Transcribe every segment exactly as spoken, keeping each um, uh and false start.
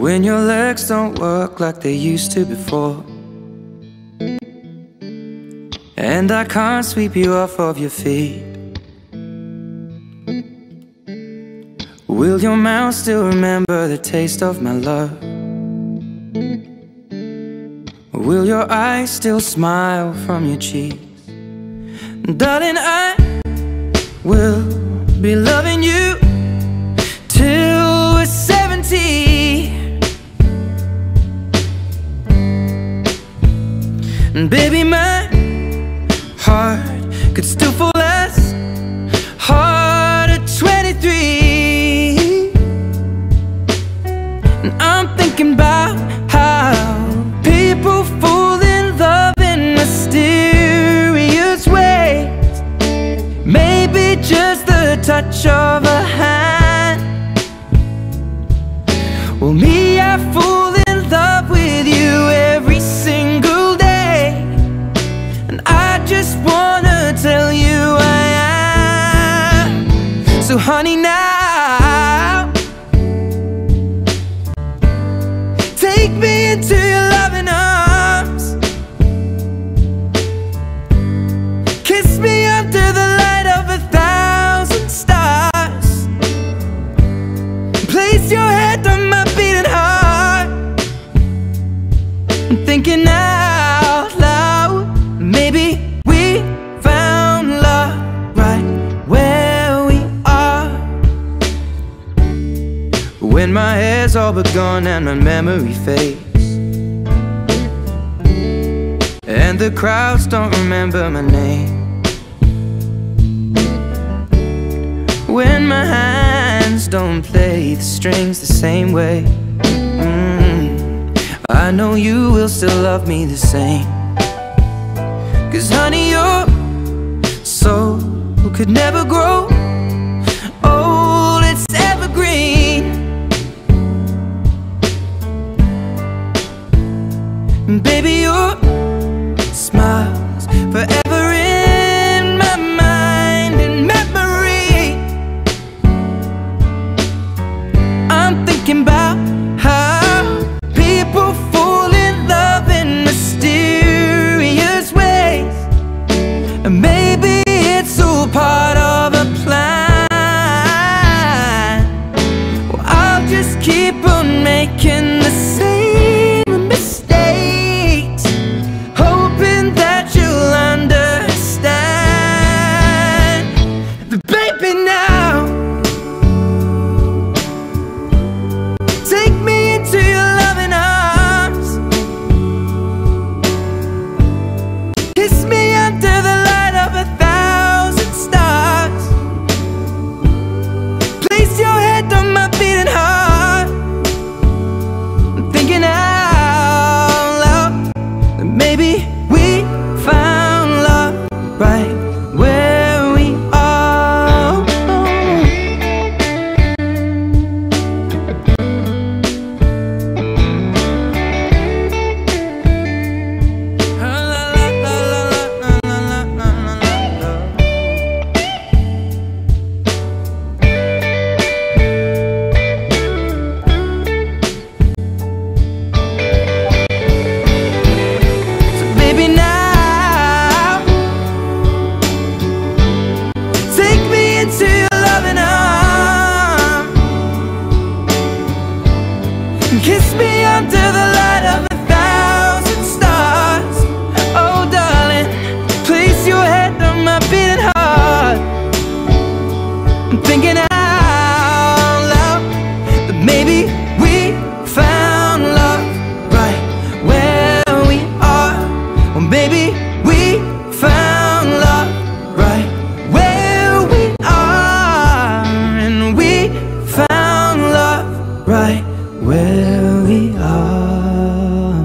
when your legs don't work like they used to before, and I can't sweep you off of your feet. Will your mouth still remember the taste of my love? Will your eyes still smile from your cheeks? Darling, I will be loving you till we're seventy. And baby, my heart could still fall as hard at twenty-three. And I'm thinking about how people fall in love in mysterious ways. Maybe just the touch of a hand. Well, me, I fall in love with you every single day, and I just wanna tell you I am. So honey, now take me into your loving arms. Kiss me under the light of a thousand stars. Place your head on my beating heart. I'm thinking out loud, maybe we found love right where we are. When my hair's all but gone and my memory fades, and the crowds don't remember my name, when my hands don't play the strings the same way, mm, I know you will still love me the same. Cause honey, your soul could never grow old, it's evergreen. And baby, your smile's forever in my mind and memory. I'm thinking about how people fall in love in mysterious ways, and maybe it's all part of a plan. Well, I'll just keep on making the same mistakes, hoping that you'll understand. But baby, now take me into your loving arms. Kiss me under the light of a thousand stars. Place your head on my beating heart. I'm thinking out loud that maybe we found love right where we are. So baby, now take me into your loving arms. Kiss me under the light of a thousand stars. Oh darling, place your head on my beating heart. I'm thinking out loud that maybe we found love right where we are. Or maybe we found love right where we are. And we found love right where we are.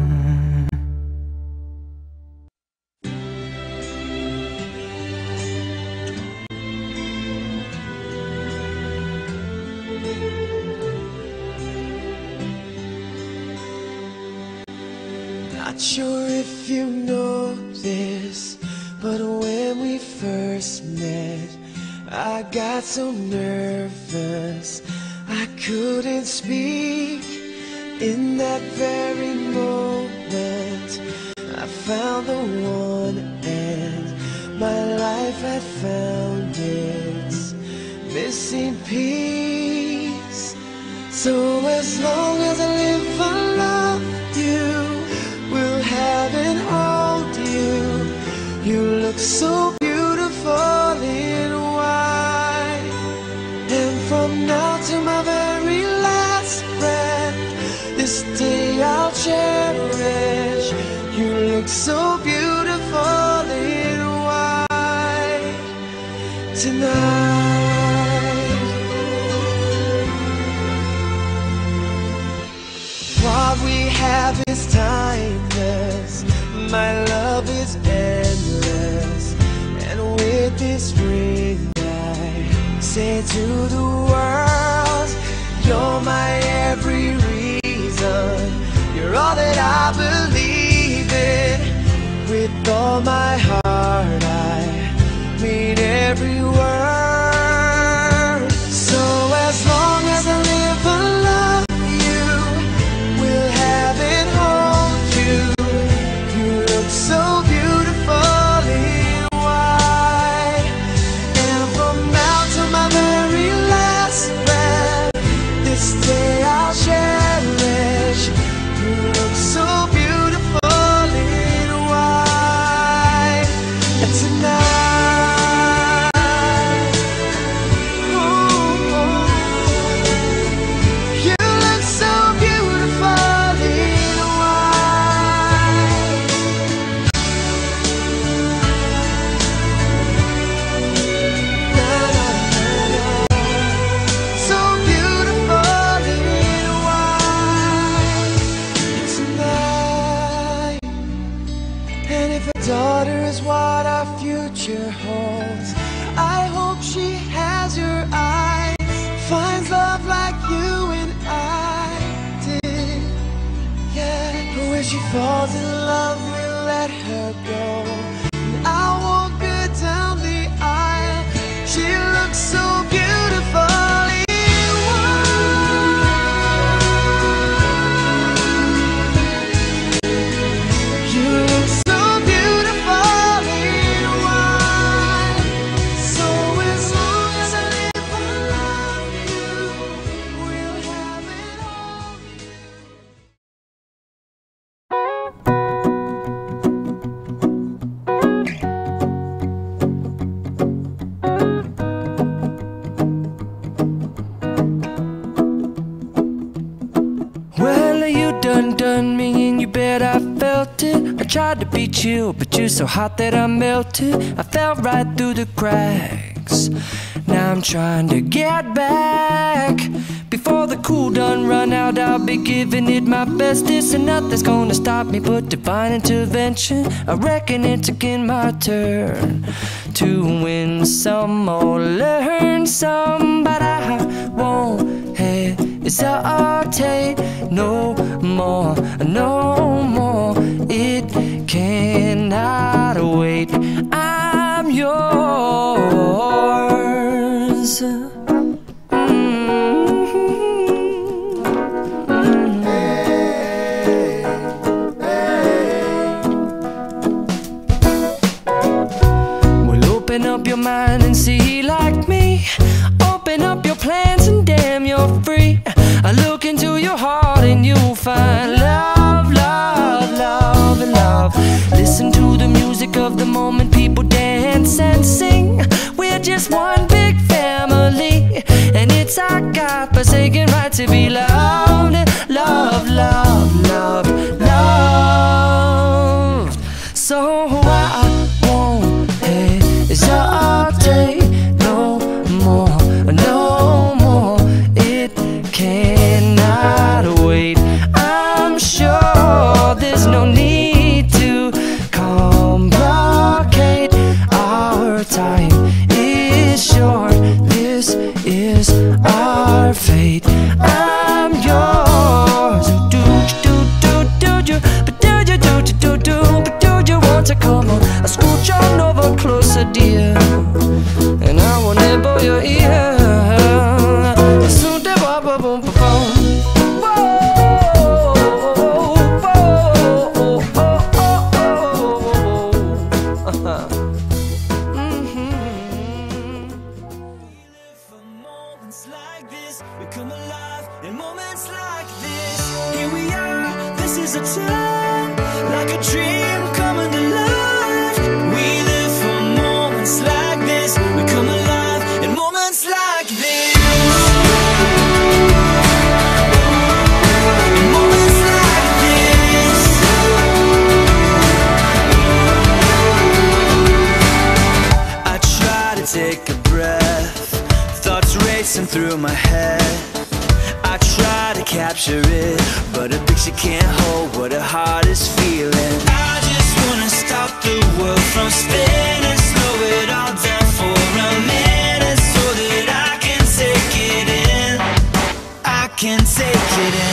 Not sure if you know this, but when we first met, I got so nervous I couldn't speak. In that very moment I found the one, and my life had found its missing piece. So as long as I live, I love you, will have and hold you. You look so beautiful in white, and from now to my very last breath, this day I'll cherish. You look so beautiful in white tonight. What we have is timeless, my love is endless, and with this ring I say to the world, you're my every reason, you're all that I believe in. With all my heart I mean every word. So as long as I live, I love you, will have and hold you. You look so beautiful in white, and from now to my very last breath, this day I'll cherish. You look so beautiful in white tonight. Ooh, you look so beautiful in white. Na, na, na, na. So beautiful in white tonight. And if a daughter is what our future holds, I hope she has your eyes, finds love like you and I did. Yeah, but when she falls in love, we'll let her go, and I won't go down the aisle. She looks so beautiful in white. You look so beautiful in white. So as long as I live, I love you, will have it all. Well, you done done me and you bet I felt it. I tried to beat you, but you're so hot that I melted. I fell right through the cracks. Now I'm trying to get back. Before the cool done run out, I'll be giving it my bestest, and nothing's gonna stop me but divine intervention. I reckon it's again my turn to win some or learn some, but I won't hesitate no more, no more. It cannot wait. I'm yours. Open up your mind and see like me. Open up your plans and damn, you're free. I look into your heart and you'll find love, love, love, and love. Listen to the music of the moment, people dance and sing. We're just one big family, and it's our God-forsaken right to be loved, love, love, love, loved. So I won't hesitate no more, no more. It cannot wait. I'm sure there's no need to complicate. Our time is short. This is our fate. I'm yours. Do do do do do, but do you do do do do, but do you want to come on? I scooch on over closer, dear, and I will nibble your ear. Soon, da ba ba boom ba boom. Whoa. is a time, like a dream coming to life. We live for moments like this. We come alive in moments like this. In moments like this. I try to take a breath, thoughts racing through my head. I try to capture it, but a picture can't hold what a heart is feeling. I just wanna stop the world from spinning, slow it all down for a minute, so that I can take it in. I can take it in.